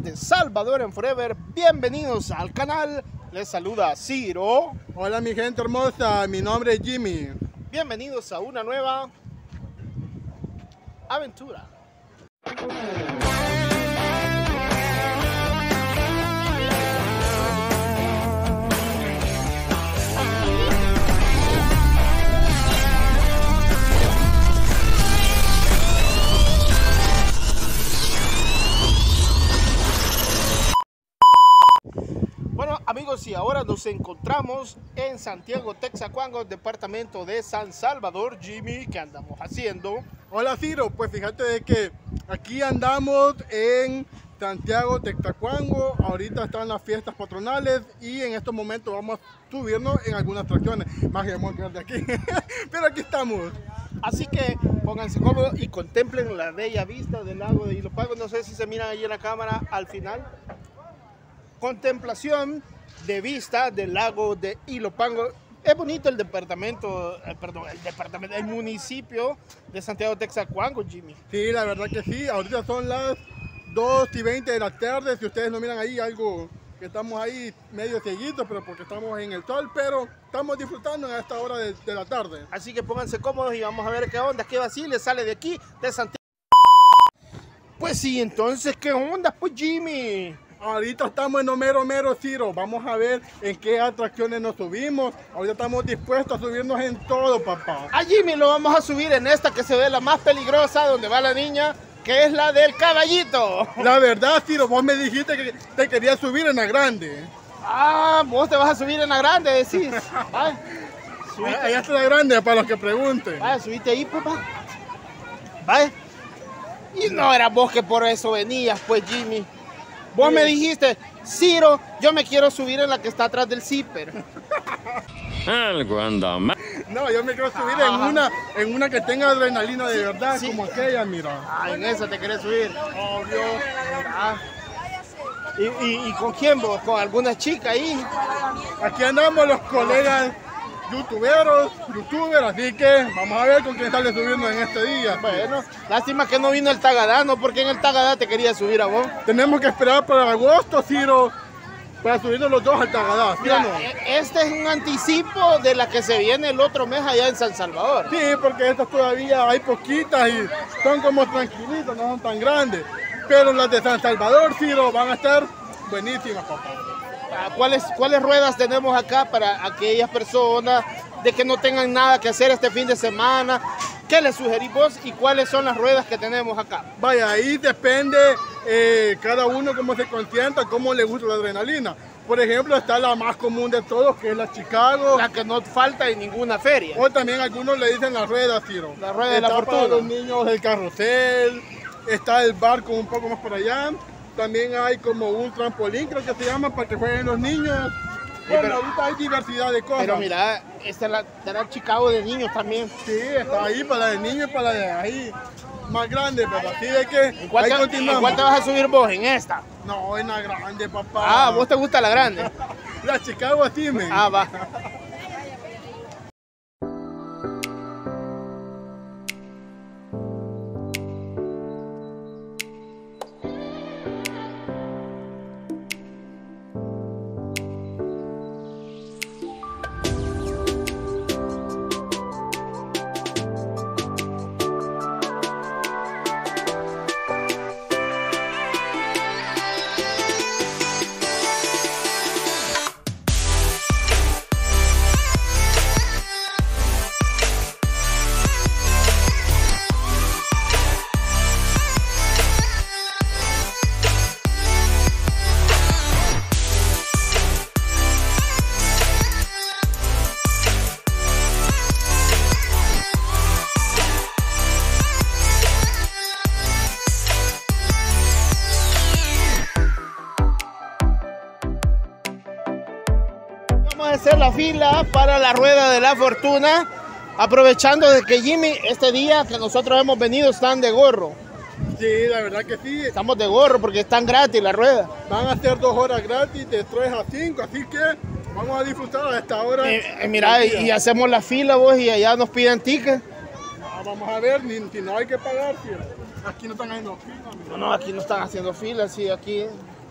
de Salvador Forever. Bienvenidos al canal. Les saluda Ciro. Hola mi gente hermosa, mi nombre es Jimmy. Bienvenidos a una nueva aventura. Bueno amigos, y ahora nos encontramos en Santiago, Texacuango, departamento de San Salvador. Jimmy, ¿qué andamos haciendo? Hola Ciro, pues fíjate de que aquí andamos en Santiago, Texacuango. Ahorita están las fiestas patronales y en estos momentos vamos a subirnos en algunas atracciones. Más que vamos a quedar de aquí, pero aquí estamos. Así que pónganse cómodos y contemplen la bella vista del lago de Ilopango. No sé si se miran ahí en la cámara al final. Contemplación de vista del lago de Ilopango. Es bonito el departamento, el municipio de Santiago Texacuango, Jimmy. Sí, la verdad que sí. Ahorita son las 2:20 de la tarde. Si ustedes no miran ahí algo que estamos ahí medio cieguitos, pero porque estamos en el sol, pero estamos disfrutando en esta hora de la tarde. Así que pónganse cómodos y vamos a ver qué onda, qué vacile sale de aquí, de Santiago. Pues sí, entonces, ¿qué onda, pues, Jimmy? Ahorita estamos en lo mero Ciro. Vamos a ver en qué atracciones nos subimos. Ahorita estamos dispuestos a subirnos en todo, papá. A Jimmy lo vamos a subir en esta que se ve la más peligrosa, donde va la niña, que es la del caballito. La verdad, Ciro, vos me dijiste que te querías subir en la grande. Ah, vos te vas a subir en la grande, decís. Ay, Allá está la grande, para los que pregunten. vaya, subite ahí, papá. Vaya. Y no era vos que por eso venías, pues, Jimmy. Vos me dijiste, Ciro, yo me quiero subir en la que está atrás del zipper. Algo anda mal. No, yo me quiero subir en una que tenga adrenalina de verdad, sí, como aquella, mira. Ah, en esa te querés subir. Obvio. Ah. ¿Y con quién vos? ¿Con alguna chica ahí? Aquí andamos los colegas youtubers, así que vamos a ver con quién sale subiendo en este día. Bueno, lástima que no vino el Tagadá, ¿no? Porque en el Tagadá te quería subir a vos. Tenemos que esperar para agosto, Ciro, para subirnos los dos al Tagadá, ¿sí o no? Este es un anticipo de la que se viene el otro mes allá en San Salvador. Sí, porque estas todavía hay poquitas y son como tranquilitas, no son tan grandes. Pero las de San Salvador, Ciro, van a estar buenísimas, papá. ¿Cuáles ruedas tenemos acá para aquellas personas de que no tengan nada que hacer este fin de semana? ¿Qué les sugerís vos y cuáles son las ruedas que tenemos acá? Vaya, ahí depende cada uno cómo se consienta, cómo le gusta la adrenalina. Por ejemplo, está la más común de todos, que es la Chicago. La que no falta en ninguna feria. O también algunos le dicen la rueda, Ciro. La rueda de la fortuna. Para los niños el carrusel, está el barco un poco más para allá. También hay como un trampolín, creo que se llama, para que jueguen los niños. Bueno, ahorita hay diversidad de cosas. Pero mira, esta es la Chicago de niños también. Sí, está ahí para la de niños y para la de ahí más grande, pero así de que ¿En cuál, ahí ¿En continuamos. cuál te vas a subir vos? ¿En esta? No, en la grande, papá. Ah, ¿vos te gusta la grande? La Chicago así, men. Ah, va. Vamos a hacer la fila para la rueda de la fortuna, aprovechando de que Jimmy, este día que nosotros hemos venido, están de gorro. Sí, la verdad que sí. Estamos de gorro porque están gratis la rueda. Van a ser 2 horas gratis de 3 a 5, así que vamos a disfrutar a esta hora. Mira, y hacemos la fila vos y allá nos piden ticket. Vamos a ver, si no hay que pagar, tío. Aquí no están haciendo fila. No, aquí no están haciendo fila, sí, aquí.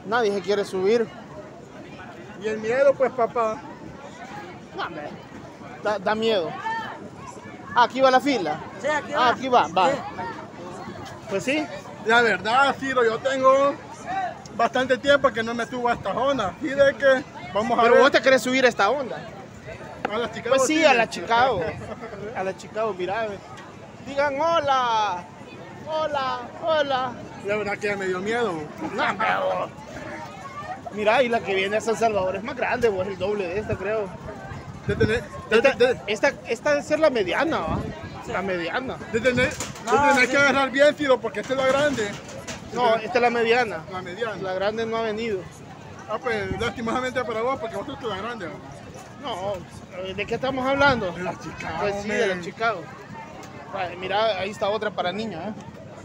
Nadie se quiere subir. Y el miedo, pues, papá. No, hombre. Da miedo. Ah, aquí va la fila. Sí, aquí va. Ah, aquí va. Sí. Pues sí. La verdad, Ciro, yo tengo bastante tiempo que no me subo a esta zona. Y de que vamos a Pero ver vos te querés subir a esta onda. a la Chicago. Pues sí, a la Chicago. A la Chicago, mira. Digan hola. Hola, hola. La verdad que ya me dio miedo. No, hombre, vos. Mira, y la que viene a San Salvador es más grande, vos, el doble de esta, creo. Esta debe ser la mediana, ¿va? La mediana. De tener que agarrar bien, Ciro, porque esta es la grande. No, esta es la mediana. La mediana. La grande no ha venido. Ah, pues, lastimosamente para vos, porque vos sos la grande. No, ¿de qué estamos hablando? De la Chicago. Pues sí, de la Chicago. Vale, mira, ahí está otra para niños, ¿eh?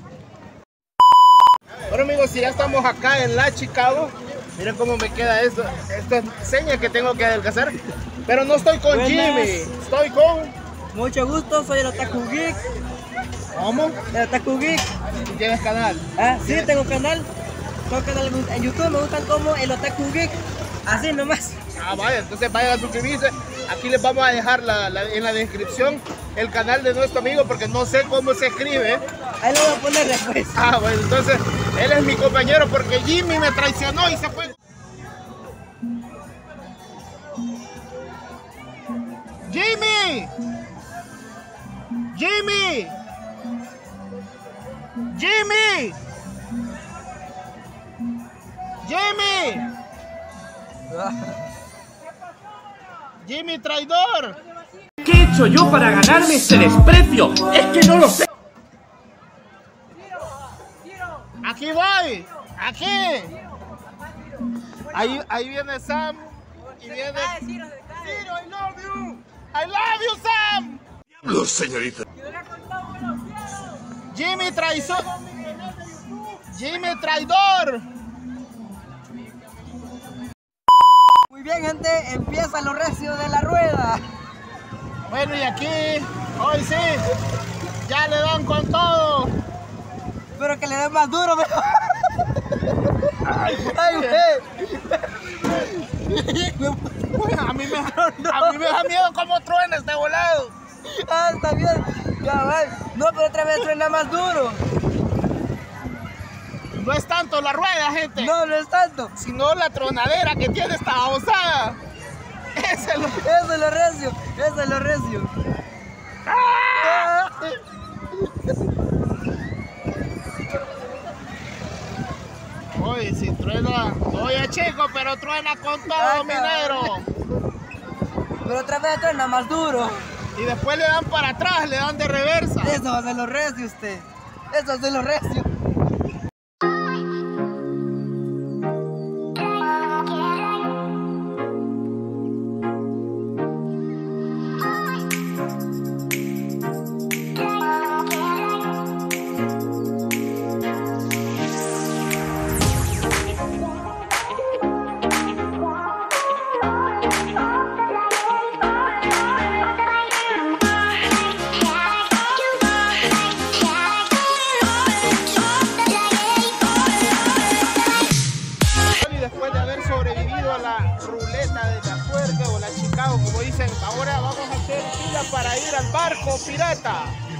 Bueno, amigos, si ya estamos acá en la Chicago, miren cómo me queda esto. Esta seña que tengo que adelgazar. Pero no estoy con Buenas. Jimmy, estoy con... Mucho gusto, soy el Otaku Geek. ¿Cómo? El Otaku Geek. ¿Y tienes canal? Ah, sí, tengo canal. Tengo canal en YouTube, me gustan como el Otaku Geek. Así nomás. Ah, vaya, entonces vayan a suscribirse. Aquí les vamos a dejar en la descripción el canal de nuestro amigo porque no sé cómo se escribe. Ahí lo voy a poner después. Ah, bueno, entonces él es mi compañero porque Jimmy me traicionó y se fue. ¡Jimmy! ¡Jimmy! ¡Jimmy! ¡Jimmy! ¡Jimmy, traidor! ¿Qué he hecho yo para ganarme ese desprecio? Es que no lo sé. ¡Aquí voy! ¡Aquí! Ahí viene Sam y viene... Ciro, I love you! I love you, Sam! Diablos, señorita. Jimmy traidor. Jimmy traidor. Muy bien, gente, empieza lo recio de la rueda. Bueno, y aquí, hoy sí, ya le dan con todo. Espero que le den más duro, pero... Ay, güey. a mí me da miedo cómo truena este volado. Ah, está bien. Ya va. No, pero otra vez truena más duro. No es tanto la rueda, gente, No, no es tanto. sino la tronadera que tiene esta babosada. Ese es lo... Eso es lo recio. Eso es lo recio. Oye, si truena, oye chico, pero truena con todo, minero. Pero otra vez truena más duro. Y después le dan para atrás, le dan de reversa. Eso va a ser lo recio, usted. Eso va a ser lo recio. Después de haber sobrevivido a la ruleta de la suerte o la Chicago, como dicen, ahora vamos a hacer fila para ir al barco pirata.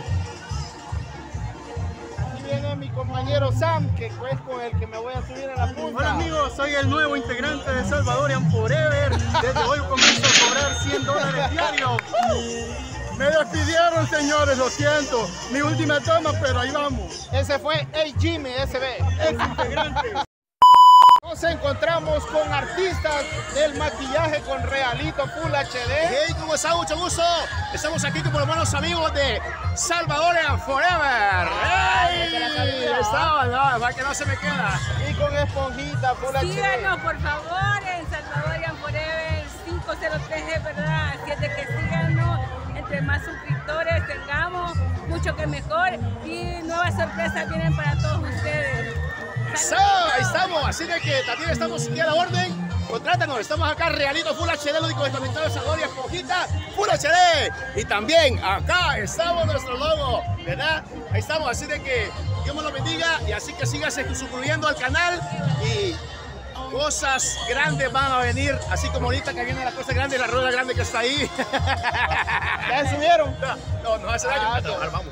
Aquí viene mi compañero Sam, que es con el que me voy a subir a la punta. Hola amigos, soy el nuevo integrante de Salvadorian Forever. Desde hoy comienzo a cobrar $100 diarios. Me despidieron, señores, lo siento. Mi última toma, pero ahí vamos. Ese fue Jimmy SB, ex integrante. Nos encontramos con artistas del maquillaje con Realito Full HD. Hey, ¿cómo está? Mucho gusto. Estamos aquí con los buenos amigos de Salvadorian Forever. ¡Hey! Estaba, no, para que no se me queda. Y con Esponjita Full HD. Síganos por favor en Salvadorian Forever 503, ¿verdad? Así es de que síganos, entre más suscriptores tengamos, mucho que mejor y nuevas sorpresas vienen para todos ustedes. Eso, ahí estamos. Así de que también estamos aquí a la orden. Contrátanos, estamos acá Realito Full HD, lo único que comentario Salvadorian Esponjita Full HD. Y también acá estamos nuestro logo, ¿verdad? Ahí estamos, así de que Dios me lo bendiga y así que sigas suscribiendo al canal y cosas grandes van a venir, así como ahorita que viene la cosa grande, la rueda grande que está ahí. ¿Ya se subieron? No hace daño, a trabajar, vamos.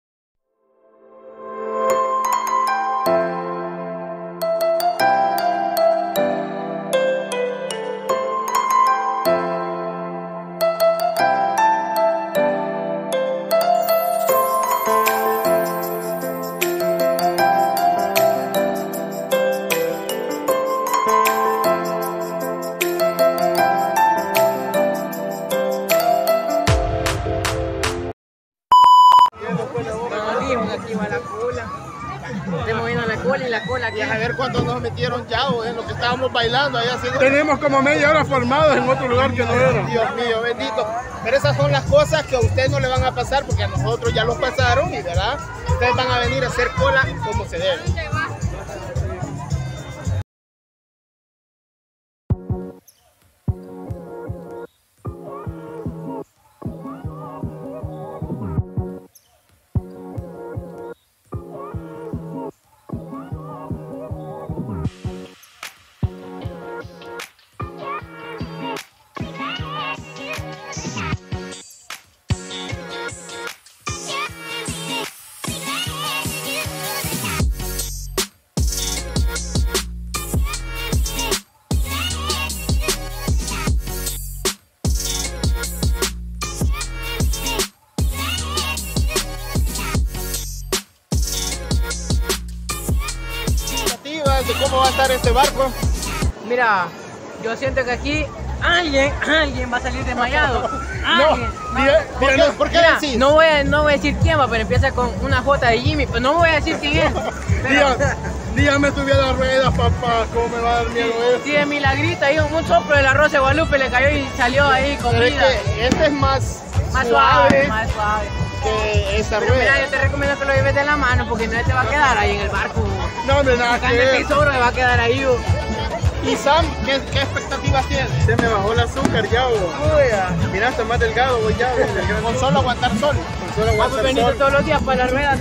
Aquí va la cola. Estoy moviendo la cola y la cola aquí. Y a ver cuántos nos metieron ya, en lo que estábamos bailando ahí haciendo. Tenemos como media hora formados en otro lugar que no era. Dios mío, bendito. Pero esas son las cosas que a usted no le van a pasar porque a nosotros ya los pasaron y verdad, ustedes van a venir a hacer cola como se debe. De cómo va a estar este barco. Mira, yo siento que aquí alguien va a salir desmayado. Alguien. ¿Por qué Mira, decís? no voy a decir quién va, pero empieza con una J de Jimmy, pero no voy a decir quién es. Dígame subí a las ruedas, papá, cómo me va a dar miedo eso. Sí, de milagrita, ahí un soplo de la Rosa de Guadalupe le cayó y salió ahí con Pero es vida. que este es más Más suave suave. que esta Pero mira, rueda. yo te recomiendo que lo lleves de la mano porque no te va a quedar ahí en el barco. No, hombre, nada que El ver. tesoro te va a quedar ahí. Y Sam, ¿qué expectativas tienes? Se me bajó el azúcar ya, mira, está más delgado, voy ya. Con solo aguantar sol. Con solo Vamos a venir sol. todos los días para las ruedas.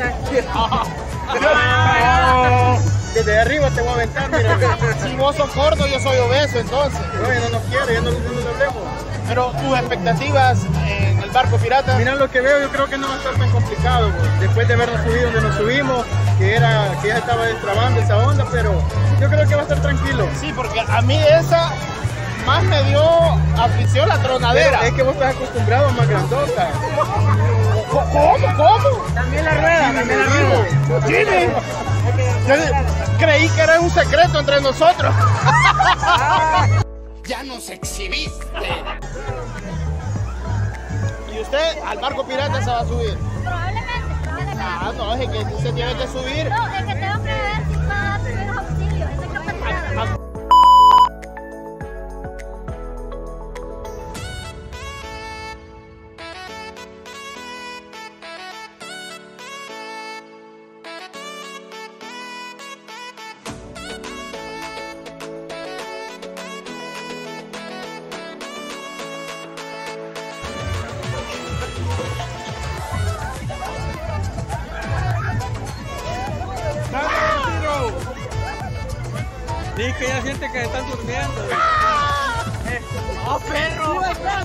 Desde arriba te voy a aventar, mira. Si vos sos gordo, yo soy obeso, entonces. No, ya no nos quiere, ya no nos hablemos. Pero tus expectativas en el barco pirata. Mira lo que veo, yo creo que no va a estar tan complicado, después de habernos subido donde nos subimos, que ya estaba destrabando esa onda, pero yo creo que va a estar tranquilo. Sí, porque a mí esa más me dio afición la tronadera. Pero es que vos estás acostumbrado a más grandota. ¿Cómo? También la rueda, también la rueda. Jimmy, yo creí que era un secreto entre nosotros. Ya nos exhibiste. ¿Y usted al barco pirata se va a subir? Probablemente. Ah, no, es que usted tiene que subir. No, es que tengo que ver si puedo dar primeros auxilios. Esa capacidad. Sí, que ya siente que están durmiendo. ¡Oh, perro!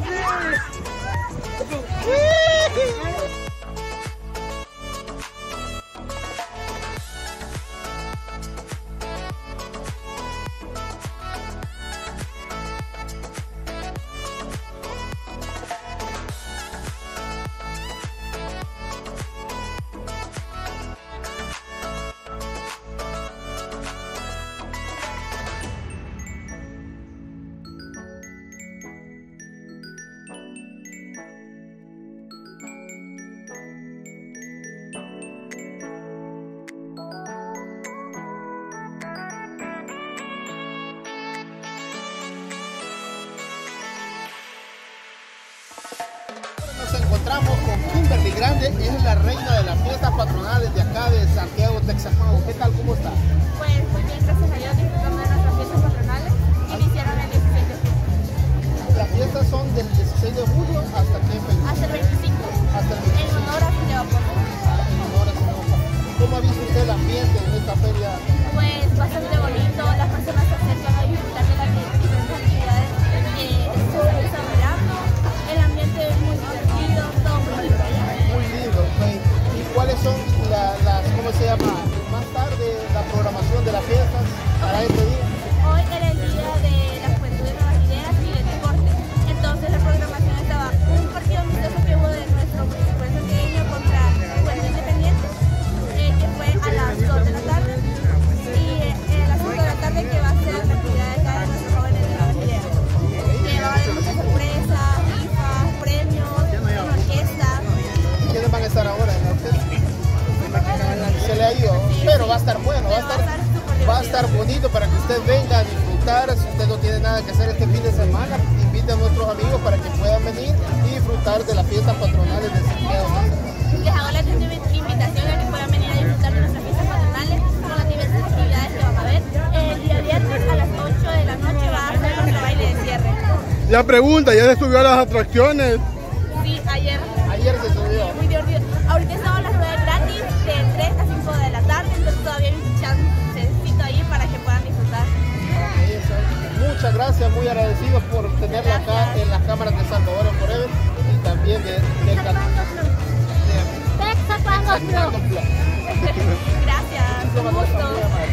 Nos encontramos con Kimberly Grande, es la reina de las fiestas patronales de acá de Santiago, Texaco. ¿Qué tal? ¿Cómo está? Pues muy bien, gracias a Dios, disfrutando de nuestras fiestas patronales. Iniciaron el 16 de julio. Las fiestas son del 16 de julio hasta qué fecha? Hasta el 25. Hasta el En honor a Santiago Apóstol. ¿Cómo ha visto usted el ambiente en esta feria? Pues bastante bonito, las personas se acercan a disfrutar usted venga a disfrutar. Si usted no tiene nada que hacer este fin de semana, invite a nuestros amigos para que puedan venir y disfrutar de las fiestas patronales de Santiago. Les hago la invitación a que puedan venir a disfrutar de nuestras fiestas patronales con las diversas actividades que van a ver. El día viernes a las 8 de la noche va a ser nuestro baile de cierre. La pregunta, ¿ya se subió a las atracciones? Sí, ayer. Ayer se subió. Muy divertido. Ahorita estamos las 9 gratis de 3 a 5 de la tarde, entonces todavía hay un chancecito ahí para que puedan disfrutar. Muchas gracias, muy agradecidos por tenerla acá en las cámaras de Salvador Forever y también del canal. Gracias, un gusto.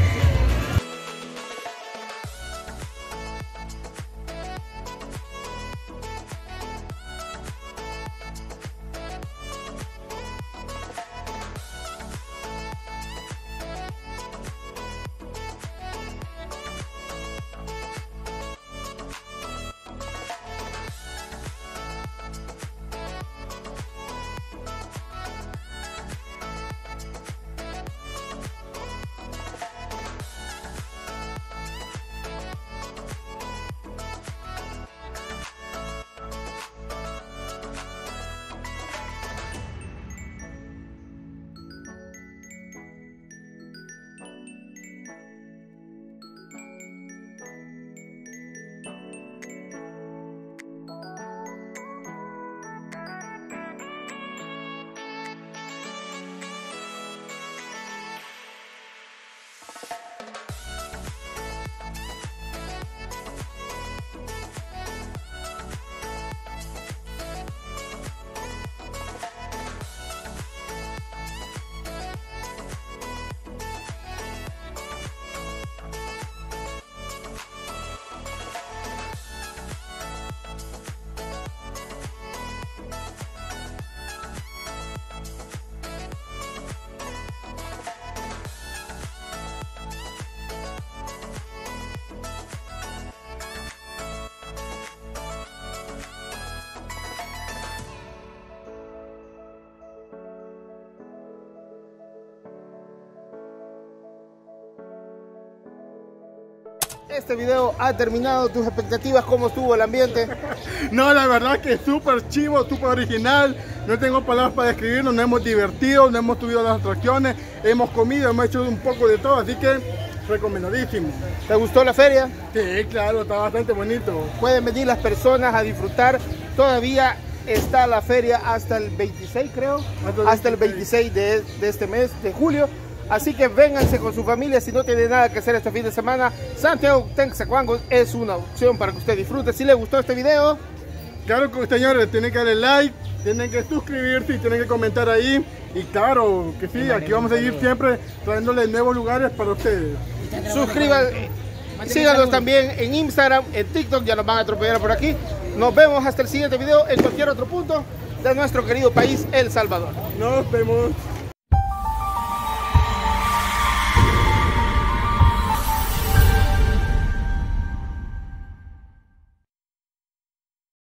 Este video ha terminado. ¿Tus expectativas? ¿Cómo estuvo el ambiente? No, la verdad que es súper chivo, súper original. No tengo palabras para describirlo. Nos hemos divertido, nos hemos subido a las atracciones, hemos comido, hemos hecho un poco de todo. Así que recomendadísimo. ¿Te gustó la feria? Sí, claro, está bastante bonito. Pueden venir las personas a disfrutar. Todavía está la feria hasta el 26, creo. Hasta el 26 de este mes, de julio. Así que vénganse con su familia si no tienen nada que hacer este fin de semana. Santiago Texacuango es una opción para que usted disfrute. Si les gustó este video, claro que señores, tienen que darle like, tienen que suscribirse y tienen que comentar ahí. Y claro que sí, aquí vamos a seguir siempre trayéndoles nuevos lugares para ustedes. Suscríbanse, síganos también en Instagram, en TikTok, ya nos van a atropellar por aquí. Nos vemos hasta el siguiente video en cualquier otro punto de nuestro querido país, El Salvador. Nos vemos.